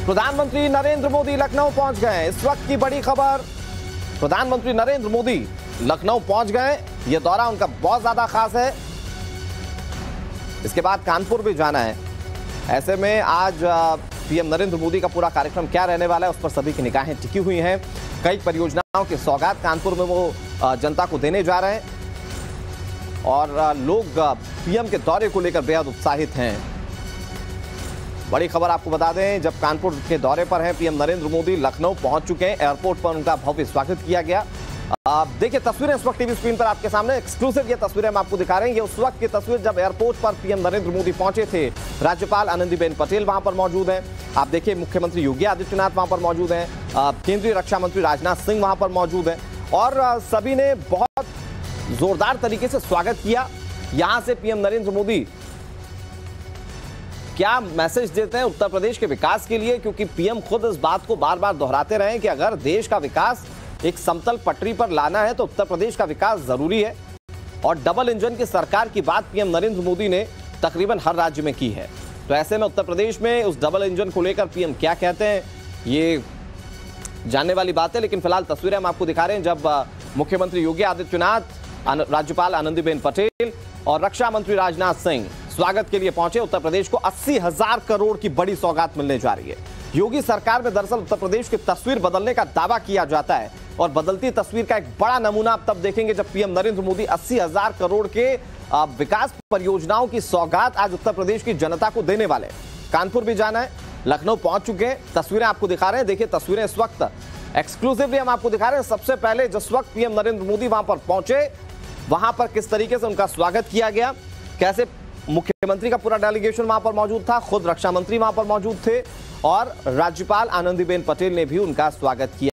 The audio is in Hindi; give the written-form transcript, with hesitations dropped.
प्रधानमंत्री नरेंद्र मोदी लखनऊ पहुंच गए। इस वक्त की बड़ी खबर, प्रधानमंत्री नरेंद्र मोदी लखनऊ पहुंच गए। यह दौरा उनका बहुत ज्यादा खास है। इसके बाद कानपुर भी जाना है। ऐसे में आज पीएम नरेंद्र मोदी का पूरा कार्यक्रम क्या रहने वाला है, उस पर सभी की निगाहें टिकी हुई हैं। कई परियोजनाओं की सौगात कानपुर में वो जनता को देने जा रहे हैं और लोग पीएम के दौरे को लेकर बेहद उत्साहित हैं। बड़ी खबर आपको बता दें, जब कानपुर के दौरे पर हैं पीएम नरेंद्र मोदी, लखनऊ पहुंच चुके हैं। एयरपोर्ट पर उनका भव्य स्वागत किया गया। देखिए तस्वीरें इस वक्त टीवी स्क्रीन पर आपके सामने एक्सक्लूसिव ये तस्वीरें हम आपको दिखा रहे हैं। ये उस वक्त की तस्वीर जब एयरपोर्ट पर पीएम नरेंद्र मोदी पहुंचे थे। राज्यपाल आनंदीबेन पटेल वहां पर मौजूद हैं। आप देखिए मुख्यमंत्री योगी आदित्यनाथ वहां पर मौजूद हैं। केंद्रीय रक्षा मंत्री राजनाथ सिंह वहां पर मौजूद हैं और सभी ने बहुत जोरदार तरीके से स्वागत किया। यहां से पीएम नरेंद्र मोदी क्या मैसेज देते हैं उत्तर प्रदेश के विकास के लिए, क्योंकि पीएम खुद इस बात को बार बार दोहराते रहे कि अगर देश का विकास एक समतल पटरी पर लाना है तो उत्तर प्रदेश का विकास जरूरी है। और डबल इंजन की सरकार की बात पीएम नरेंद्र मोदी ने तकरीबन हर राज्य में की है। तो ऐसे में उत्तर प्रदेश में उस डबल इंजन को लेकर पीएम क्या कहते हैं, ये जानने वाली बात है। लेकिन फिलहाल तस्वीरें हम आपको दिखा रहे हैं जब मुख्यमंत्री योगी आदित्यनाथ, राज्यपाल आनंदीबेन पटेल और रक्षा मंत्री राजनाथ सिंह स्वागत के लिए पहुंचे। उत्तर प्रदेश को 80,000 करोड़ की बड़ी सौगात मिलने जा रही है। योगी सरकार में दरअसल उत्तर प्रदेश की तस्वीर बदलने का दावा किया जाता है और बदलती तस्वीर का एक बड़ा नमूना आप तब देखेंगे जब पीएम नरेंद्र मोदी 80,000 करोड़ के विकास परियोजनाओं की सौगात आज उत्तर प्रदेश की जनता को देने वाले। कानपुर भी जाना है, लखनऊ पहुंच चुके हैं। तस्वीरें आपको दिखा रहे हैं। देखिए तस्वीरें इस वक्त एक्सक्लूसिवली हम आपको दिखा रहे हैं। सबसे पहले जिस वक्त पीएम नरेंद्र मोदी वहां पर पहुंचे, वहां पर किस तरीके से उनका स्वागत किया गया, कैसे मुख्यमंत्री का पूरा डेलीगेशन वहां पर मौजूद था, खुद रक्षा मंत्री वहां पर मौजूद थे और राज्यपाल आनंदीबेन पटेल ने भी उनका स्वागत किया।